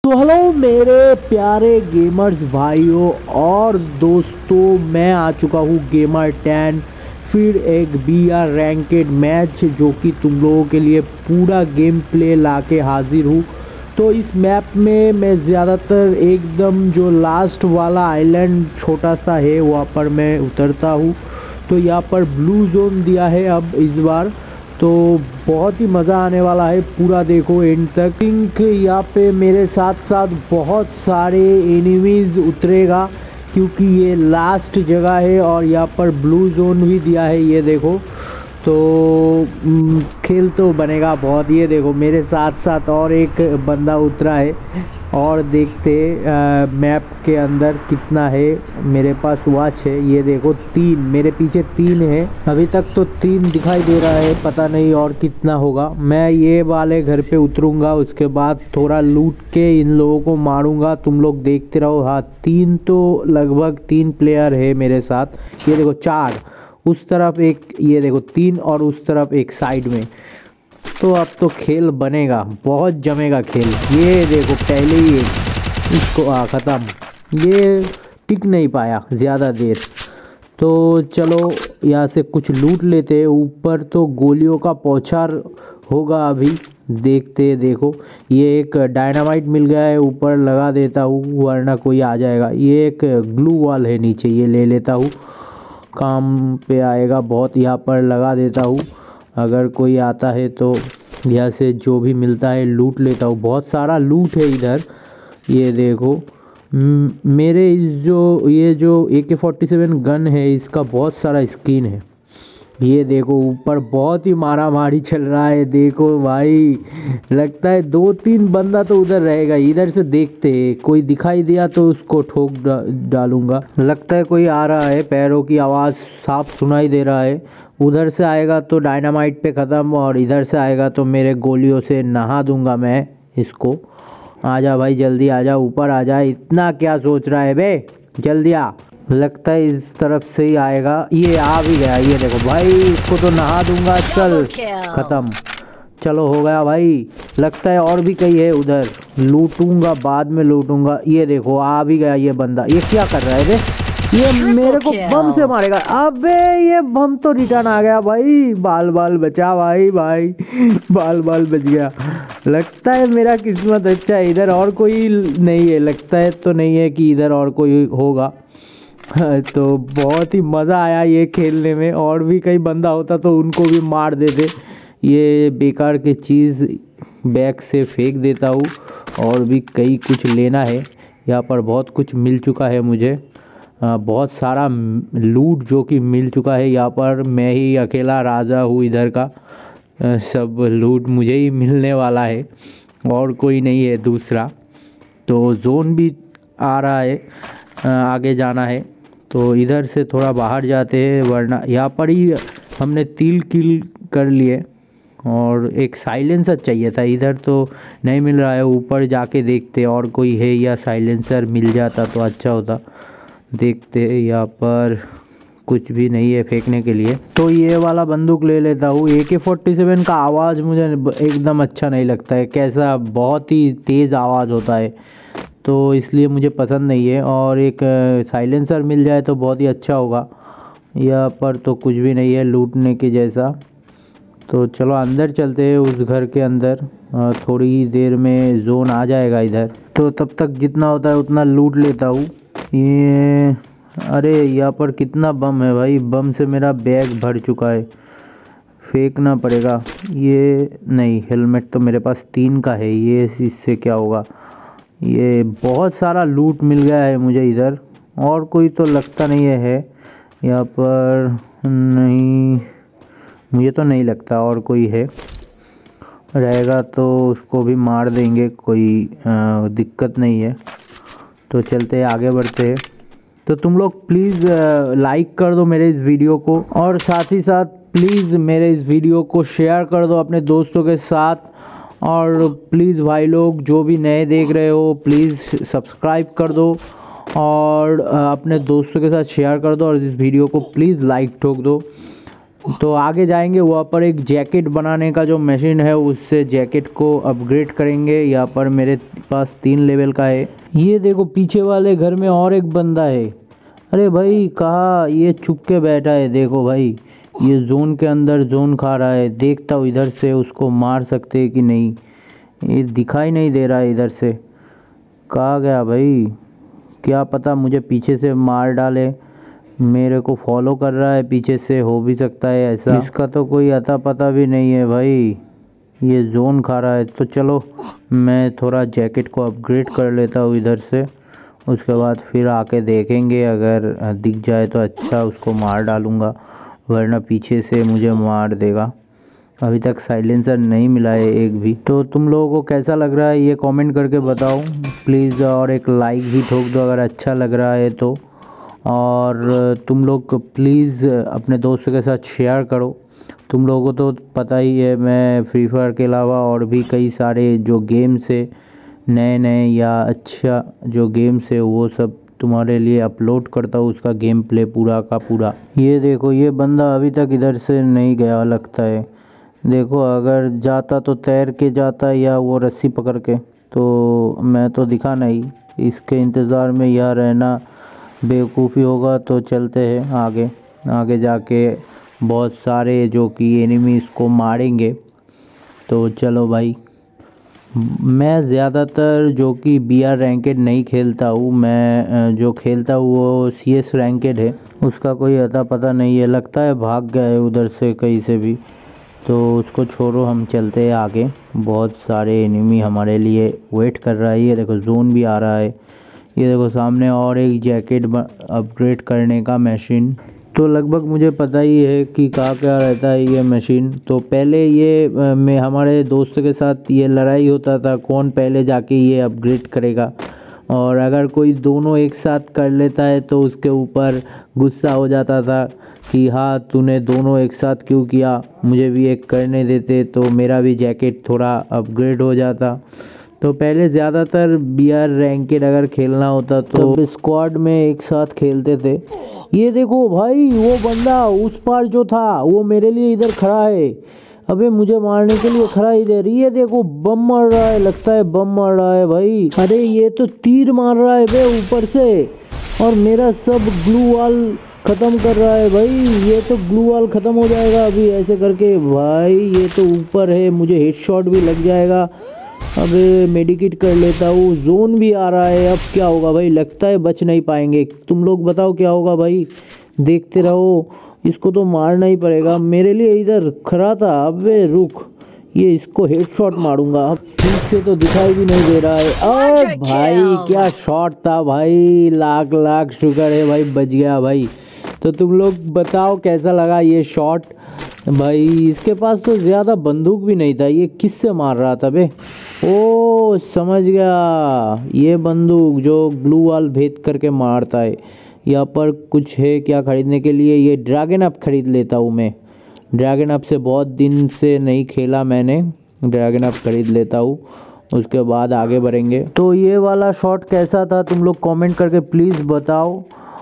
तो हेलो मेरे प्यारे गेमर्स भाइयों और दोस्तों, मैं आ चुका हूँ गेमर 10। फिर एक बीआर रैंकेड मैच जो कि तुम लोगों के लिए पूरा गेम प्ले लाके हाजिर हूँ। तो इस मैप में मैं ज़्यादातर एकदम जो लास्ट वाला आइलैंड छोटा सा है वहाँ पर मैं उतरता हूँ। तो यहाँ पर ब्लू जोन दिया है अब इस बार, तो बहुत ही मज़ा आने वाला है। पूरा देखो एंड तक। पिंक यहाँ पे मेरे साथ साथ बहुत सारे एनिमीज़ उतरेगा क्योंकि ये लास्ट जगह है और यहाँ पर ब्लू जोन भी दिया है, ये देखो। तो खेल तो बनेगा बहुत। ये देखो मेरे साथ साथ और एक बंदा उतरा है और देखते मैप के अंदर कितना है। मेरे पास वॉच है, ये देखो 3, मेरे पीछे 3 है अभी तक, तो 3 दिखाई दे रहा है, पता नहीं और कितना होगा। मैं ये वाले घर पे उतरूंगा, उसके बाद थोड़ा लूट के इन लोगों को मारूंगा। तुम लोग देखते रहो। हाँ 3 तो लगभग 3 प्लेयर है मेरे साथ। ये देखो 4 उस तरफ एक, ये देखो 3 और उस तरफ एक साइड में। तो अब तो खेल बनेगा, बहुत जमेगा खेल। ये देखो पहले ही इसको ख़त्म। ये टिक नहीं पाया ज़्यादा देर। तो चलो यहाँ से कुछ लूट लेते हैं। ऊपर तो गोलियों का पौछार होगा अभी, देखते देखो। ये एक डायनामाइट मिल गया है, ऊपर लगा देता हूँ वरना कोई आ जाएगा। ये एक ग्लू वॉल है नीचे, ये ले लेता हूँ, काम पे आएगा बहुत। यहाँ पर लगा देता हूँ, अगर कोई आता है तो यहाँ से जो भी मिलता है लूट लेता हूँ। बहुत सारा लूट है इधर, ये देखो। मेरे इस ये जो AK-47 गन है इसका बहुत सारा स्किन है। ये देखो ऊपर बहुत ही मारा मारी चल रहा है, देखो भाई। लगता है 2-3 बंदा तो उधर रहेगा। इधर से देखते, कोई दिखाई दिया तो उसको ठोक डालूंगा। लगता है कोई आ रहा है, पैरों की आवाज़ साफ सुनाई दे रहा है। उधर से आएगा तो डायनामाइट पे ख़त्म, और इधर से आएगा तो मेरे गोलियों से नहा दूंगा मैं इसको। आजा भाई जल्दी आजा, ऊपर आजा। इतना क्या सोच रहा है बे, जल्दी आ। लगता है इस तरफ से ही आएगा। ये आ भी गया, ये देखो भाई, इसको तो नहा दूंगा। चल खत्म, चलो हो गया भाई। लगता है और भी कई है उधर, लूटूंगा बाद में लूटूंगा। ये देखो आ भी गया ये बंदा। ये क्या कर रहा है बे, ये मेरे को बम से मारेगा। अबे ये बम तो रिटर्न आ गया भाई। बाल बाल बचा भाई, बाल बाल बच गया। लगता है मेरा किस्मत अच्छा है, इधर और कोई नहीं है। लगता है तो नहीं है कि इधर और कोई होगा। तो बहुत ही मज़ा आया ये खेलने में। और भी कई बंदा होता तो उनको भी मार देते। ये बेकार की चीज़ बैग से फेंक देता हूँ। और भी कई कुछ लेना है, यहाँ पर बहुत कुछ मिल चुका है मुझे। बहुत सारा लूट जो कि मिल चुका है यहाँ पर। मैं ही अकेला राजा हूँ इधर का। सब लूट मुझे ही मिलने वाला है, और कोई नहीं है दूसरा। तो जोन भी आ रहा है, आगे जाना है। तो इधर से थोड़ा बाहर जाते हैं, वरना यहाँ पर ही हमने 3 किल कर लिए। और एक साइलेंसर चाहिए था, इधर तो नहीं मिल रहा है। ऊपर जाके देखते और कोई है या साइलेंसर मिल जाता तो अच्छा होता। देखते यहाँ पर कुछ भी नहीं है फेंकने के लिए, तो ये वाला बंदूक ले लेता हूँ। AK-47 का आवाज़ मुझे एकदम अच्छा नहीं लगता है, कैसा बहुत ही तेज़ आवाज़ होता है, तो इसलिए मुझे पसंद नहीं है। और एक साइलेंसर मिल जाए तो बहुत ही अच्छा होगा। यहाँ पर तो कुछ भी नहीं है लूटने के जैसा। तो चलो अंदर चलते हैं उस घर के अंदर। थोड़ी ही देर में जोन आ जाएगा इधर, तो तब तक जितना होता है उतना लूट लेता हूँ। ये अरे यहाँ पर कितना बम है भाई, बम से मेरा बैग भर चुका है, फेंकना पड़ेगा। ये नहीं, हेलमेट तो मेरे पास 3 का है, ये इससे क्या होगा। ये बहुत सारा लूट मिल गया है मुझे इधर। और कोई तो लगता नहीं है यहाँ पर, नहीं मुझे तो नहीं लगता और कोई है। रहेगा तो उसको भी मार देंगे, कोई दिक्कत नहीं है। तो चलते हैं, आगे बढ़ते हैं। तो तुम लोग प्लीज़ लाइक कर दो मेरे इस वीडियो को, और साथ ही साथ प्लीज़ मेरे इस वीडियो को शेयर कर दो अपने दोस्तों के साथ। और प्लीज़ भाई लोग जो भी नए देख रहे हो प्लीज़ सब्सक्राइब कर दो, और अपने दोस्तों के साथ शेयर कर दो, और इस वीडियो को प्लीज़ लाइक ठोक दो। तो आगे जाएंगे, वहाँ पर एक जैकेट बनाने का जो मशीन है उससे जैकेट को अपग्रेड करेंगे। यहाँ पर मेरे पास 3 लेवल का है। ये देखो पीछे वाले घर में और एक बंदा है। अरे भाई कहाँ ये छुप के बैठा है, देखो भाई ये जोन के अंदर जोन खा रहा है। देखता हूँ इधर से उसको मार सकते हैं कि नहीं, ये दिखाई नहीं दे रहा है इधर से। कहाँ गया भाई, क्या पता मुझे पीछे से मार डाले। मेरे को फॉलो कर रहा है पीछे से, हो भी सकता है ऐसा। इसका तो कोई अता पता भी नहीं है भाई, ये जोन खा रहा है। तो चलो मैं थोड़ा जैकेट को अपग्रेड कर लेता हूँ इधर से, उसके बाद फिर आके देखेंगे, अगर दिख जाए तो अच्छा उसको मार डालूँगा, वरना पीछे से मुझे मार देगा। अभी तक साइलेंसर नहीं मिला है एक भी। तो तुम लोगों को कैसा लग रहा है ये कमेंट करके बताओ प्लीज़, और एक लाइक भी ठोक दो अगर अच्छा लग रहा है तो। और तुम लोग प्लीज़ अपने दोस्तों के साथ शेयर करो। तुम लोगों को तो पता ही है मैं फ्री फायर के अलावा और भी कई सारे जो गेम्स है नए नए या अच्छा जो गेम्स है वो सब तुम्हारे लिए अपलोड करता हूँ, उसका गेम प्ले पूरा का पूरा। ये देखो ये बंदा अभी तक इधर से नहीं गया लगता है। देखो अगर जाता तो तैर के जाता या वो रस्सी पकड़ के, तो मैं तो दिखा नहीं। इसके इंतज़ार में यहाँ रहना बेवकूफ़ी होगा। तो चलते हैं आगे, आगे जाके बहुत सारे जो कि एनिमीज़ को मारेंगे। तो चलो भाई, मैं ज़्यादातर जो कि BR रैंकेड नहीं खेलता हूँ, मैं जो खेलता हूँ वो CS रैंकेड है। उसका कोई अता पता नहीं है, लगता है भाग गया है उधर से कहीं से भी। तो उसको छोड़ो, हम चलते हैं आगे। बहुत सारे एनिमी हमारे लिए वेट कर रहा है। ये देखो जोन भी आ रहा है। ये देखो सामने और एक जैकेट अपग्रेड करने का मशीन। तो लगभग मुझे पता ही है कि कहाँ क्या रहता है ये मशीन। तो पहले ये में हमारे दोस्तों के साथ ये लड़ाई होता था कौन पहले जाके ये अपग्रेड करेगा, और अगर कोई दोनों एक साथ कर लेता है तो उसके ऊपर गुस्सा हो जाता था कि हाँ तूने दोनों एक साथ क्यों किया, मुझे भी एक करने देते तो मेरा भी जैकेट थोड़ा अपग्रेड हो जाता। तो पहले ज़्यादातर BR रैंकेड अगर खेलना होता तो स्क्वाड में एक साथ खेलते थे। ये देखो भाई वो बंदा उस पार जो था वो मेरे लिए इधर खड़ा है। अबे मुझे मारने के लिए खड़ा इधर। ये देखो बम मार रहा है, लगता है बम मार रहा है भाई। अरे ये तो तीर मार रहा है बे ऊपर से, और मेरा सब ग्लू वॉल ख़त्म कर रहा है भाई। ये तो ग्लू वॉल ख़त्म हो जाएगा अभी ऐसे करके भाई। ये तो ऊपर है, मुझे हेडशॉट भी लग जाएगा। अबे मेडिकेट कर लेता हूँ। जोन भी आ रहा है, अब क्या होगा भाई, लगता है बच नहीं पाएंगे। तुम लोग बताओ क्या होगा भाई, देखते रहो। इसको तो मारना ही पड़ेगा, मेरे लिए इधर खड़ा था। अबे रुक, ये इसको हेडशॉट मारूंगा। अब ठीक से तो दिखाई भी नहीं दे रहा है। अरे भाई क्या शॉट था भाई, लाख लाख शुक्र है भाई बच गया भाई। तो तुम लोग बताओ कैसा लगा ये शॉट भाई। इसके पास तो ज़्यादा बंदूक भी नहीं था, ये किससे मार रहा था बे। ओ समझ गया, ये बंदूक जो ग्लू वॉल भेद करके मारता है। यहाँ पर कुछ है क्या खरीदने के लिए, ये ड्रैगन अप खरीद लेता हूँ मैं। ड्रैगन अप से बहुत दिन से नहीं खेला मैंने, ड्रैगन अप खरीद लेता हूँ, उसके बाद आगे बढ़ेंगे। तो ये वाला शॉट कैसा था तुम लोग कमेंट करके प्लीज़ बताओ।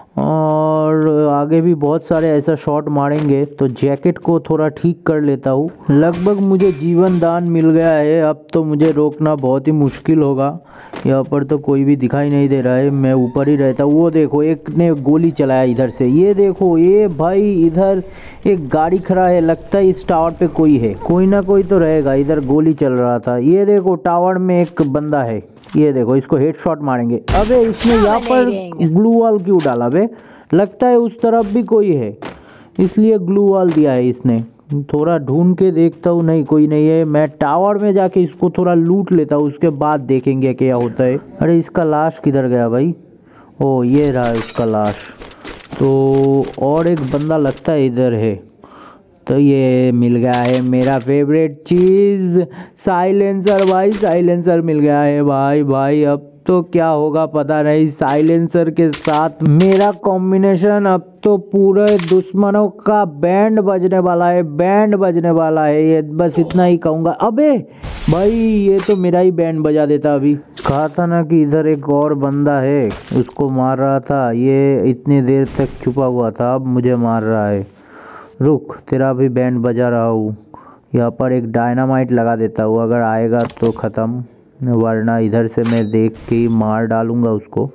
और आगे भी बहुत सारे ऐसा शॉट मारेंगे। तो जैकेट को थोड़ा ठीक कर लेता हूँ। लगभग मुझे जीवन दान मिल गया है, अब तो मुझे रोकना बहुत ही मुश्किल होगा। यहाँ पर तो कोई भी दिखाई नहीं दे रहा है, मैं ऊपर ही रहता हूँ। वो देखो एक ने गोली चलाया इधर से। ये देखो ये भाई इधर एक गाड़ी खड़ा है, लगता है इस टावर पे कोई है, कोई ना कोई तो रहेगा। इधर गोली चल रहा था। ये देखो टावर में एक बंदा है, ये देखो इसको हेडशॉट मारेंगे। अबे इसने यहाँ पर ग्लू वॉल क्यों डाला बे, लगता है उस तरफ भी कोई है इसलिए ग्लू वॉल दिया है इसने। थोड़ा ढूंढ के देखता हूँ, नहीं कोई नहीं है। मैं टावर में जाके इसको थोड़ा लूट लेता हूँ, उसके बाद देखेंगे क्या होता है। अरे इसका लाश किधर गया भाई, ओ ये रहा उसका लाश। तो और एक बंदा लगता है इधर है। तो ये मिल गया है मेरा फेवरेट चीज़, साइलेंसर भाई। साइलेंसर मिल गया है भाई। भाई अब तो क्या होगा पता नहीं, साइलेंसर के साथ मेरा कॉम्बिनेशन अब तो पूरे दुश्मनों का बैंड बजने वाला है, बैंड बजने वाला है। ये बस इतना ही कहूँगा। अबे भाई ये तो मेरा ही बैंड बजा देता। अभी कहा था ना कि इधर एक और बंदा है, उसको मार रहा था। ये इतनी देर तक छुपा हुआ था, अब मुझे मार रहा है। रुक, तेरा भी बैंड बजा रहा हूँ। यहाँ पर एक डायनामाइट लगा देता हूँ, अगर आएगा तो ख़त्म, वरना इधर से मैं देख के ही मार डालूँगा उसको।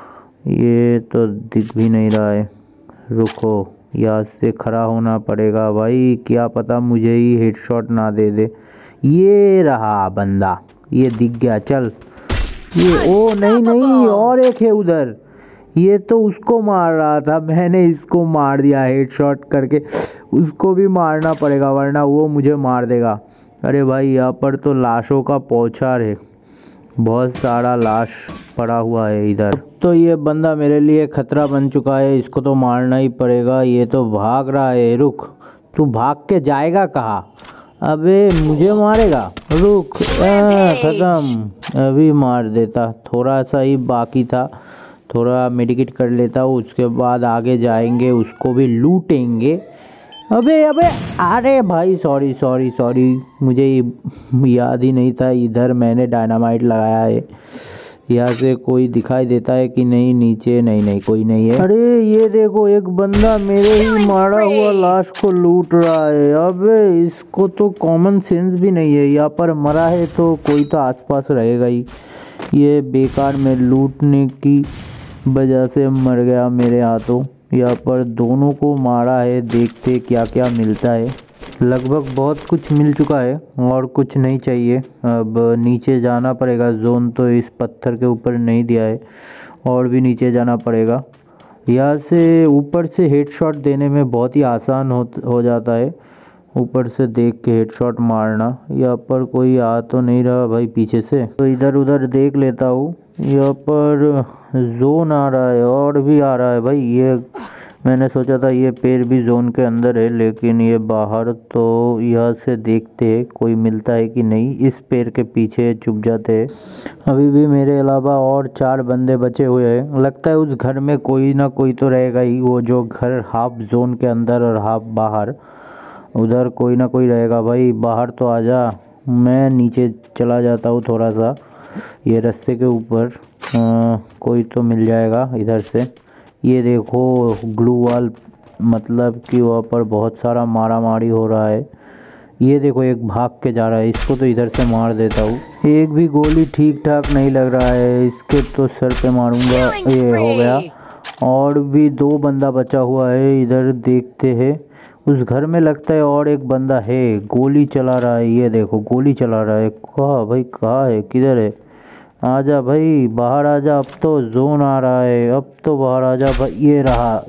ये तो दिख भी नहीं रहा है। रुको, यहाँ से खड़ा होना पड़ेगा भाई, क्या पता मुझे ही हेडशॉट ना दे दे। ये रहा बंदा, ये दिख गया। चल ये, ओ नहीं नहीं, और एक है उधर। ये तो उसको मार रहा था, मैंने इसको मार दिया हेडशॉट करके। उसको भी मारना पड़ेगा वरना वो मुझे मार देगा। अरे भाई यहाँ पर तो लाशों का पौछार है, बहुत सारा लाश पड़ा हुआ है इधर। तो ये बंदा मेरे लिए खतरा बन चुका है, इसको तो मारना ही पड़ेगा। ये तो भाग रहा है। रुक, तू भाग के जाएगा कहाँ? अबे मुझे मारेगा? रुक, खत्म। अभी मार देता, थोड़ा सा ही बाकी था, थोड़ा मेडिकेट कर लेता हूँ, उसके बाद आगे जाएंगे, उसको भी लूटेंगे। अबे अबे, अरे भाई सॉरी सॉरी सॉरी, मुझे याद ही नहीं था इधर मैंने डायनामाइट लगाया है। यहाँ से कोई दिखाई देता है कि नहीं? नीचे नहीं नहीं, कोई नहीं है। अरे ये देखो, एक बंदा मेरे ही मारा हुआ लाश को लूट रहा है। अबे इसको तो कॉमन सेंस भी नहीं है, यहाँ पर मरा है तो कोई तो आसपास रहेगा ही। ये बेकार में लूटने की वजह से मर गया मेरे हाथों। यहाँ पर दोनों को मारा है, देखते क्या क्या मिलता है। लगभग बहुत कुछ मिल चुका है और कुछ नहीं चाहिए। अब नीचे जाना पड़ेगा, जोन तो इस पत्थर के ऊपर नहीं दिया है, और भी नीचे जाना पड़ेगा। यहाँ से ऊपर से हेडशॉट देने में बहुत ही आसान हो जाता है, ऊपर से देख के हेडशॉट मारना। यहाँ पर कोई आ तो नहीं रहा भाई पीछे से, तो इधर उधर देख लेता हूँ। यहाँ पर जोन आ रहा है और भी आ रहा है भाई। ये मैंने सोचा था ये पेड़ भी जोन के अंदर है, लेकिन ये बाहर। तो यहाँ से देखते हैं कोई मिलता है कि नहीं। इस पेड़ के पीछे छुप जाते हैं। अभी भी मेरे अलावा और 4 बंदे बचे हुए हैं। लगता है उस घर में कोई ना कोई तो रहेगा ही, वो जो घर हाफ जोन के अंदर और हाफ बाहर, उधर कोई ना कोई रहेगा भाई। बाहर तो आजा, मैं नीचे चला जाता हूँ थोड़ा सा, ये रास्ते के ऊपर कोई तो मिल जाएगा इधर से। ये देखो ग्लू वॉल, मतलब कि वहाँ पर बहुत सारा मारा मारी हो रहा है। ये देखो एक भाग के जा रहा है, इसको तो इधर से मार देता हूँ। एक भी गोली ठीक ठाक नहीं लग रहा है, इसके तो सर पे मारूंगा। ये हो गया। और भी 2 बंदा बचा हुआ है, इधर देखते हैं। उस घर में लगता है और एक बंदा है, गोली चला रहा है। ये देखो गोली चला रहा है। कहाँ भाई, कहाँ है, किधर है? आजा भाई बाहर आजा, अब तो जोन आ रहा है, अब तो बाहर आजा भाई। ये रहा।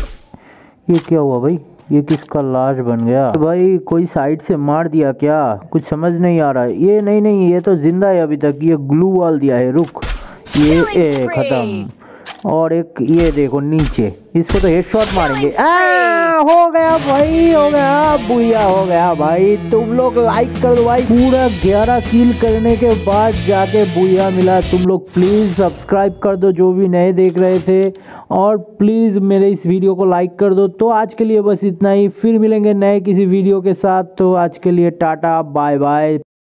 ये क्या हुआ भाई? ये किसका लाश बन गया भाई? कोई साइड से मार दिया क्या? कुछ समझ नहीं आ रहा है। ये नहीं नहीं, ये तो जिंदा है अभी तक। ये ग्लू वॉल दिया है। रुक, ये खत्म। और एक ये देखो नीचे, इसको तो हेडशॉट मारेंगे। हो गया भाई, हो गया, बुया हो गया भाई। तुम लोग लाइक कर दो भाई। पूरा 11 किल करने के बाद जाके बुया मिला। तुम लोग प्लीज सब्सक्राइब कर दो जो भी नए देख रहे थे, और प्लीज मेरे इस वीडियो को लाइक कर दो। तो आज के लिए बस इतना ही, फिर मिलेंगे नए किसी वीडियो के साथ। तो आज के लिए टाटा बाय बाय।